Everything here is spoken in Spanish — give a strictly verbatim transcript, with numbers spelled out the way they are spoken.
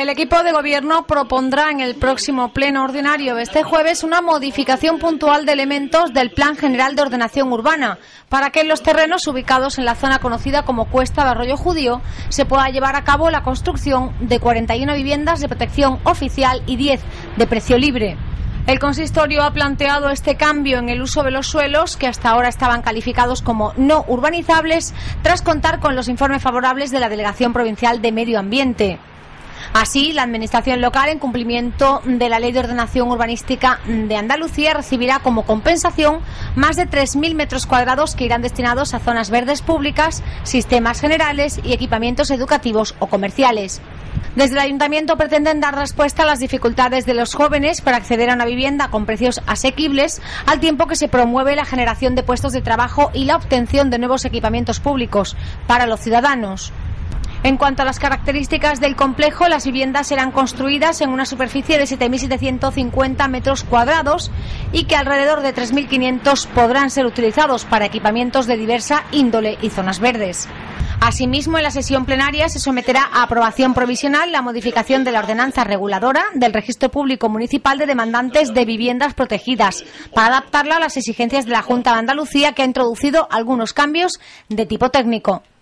El equipo de gobierno propondrá en el próximo pleno ordinario de este jueves una modificación puntual de elementos del Plan General de Ordenación Urbana para que en los terrenos ubicados en la zona conocida como Cuesta de Arroyo Judío se pueda llevar a cabo la construcción de cuarenta y una viviendas de protección oficial y diez de precio libre. El consistorio ha planteado este cambio en el uso de los suelos, que hasta ahora estaban calificados como no urbanizables, tras contar con los informes favorables de la Delegación Provincial de Medio Ambiente. Así, la Administración local, en cumplimiento de la Ley de Ordenación Urbanística de Andalucía, recibirá como compensación más de tres mil metros cuadrados que irán destinados a zonas verdes públicas, sistemas generales y equipamientos educativos o comerciales. Desde el Ayuntamiento pretenden dar respuesta a las dificultades de los jóvenes para acceder a una vivienda con precios asequibles, al tiempo que se promueve la generación de puestos de trabajo y la obtención de nuevos equipamientos públicos para los ciudadanos. En cuanto a las características del complejo, las viviendas serán construidas en una superficie de siete mil setecientos cincuenta metros cuadrados y que alrededor de tres mil quinientos podrán ser utilizados para equipamientos de diversa índole y zonas verdes. Asimismo, en la sesión plenaria se someterá a aprobación provisional la modificación de la ordenanza reguladora del Registro Público Municipal de Demandantes de Viviendas Protegidas para adaptarla a las exigencias de la Junta de Andalucía, que ha introducido algunos cambios de tipo técnico.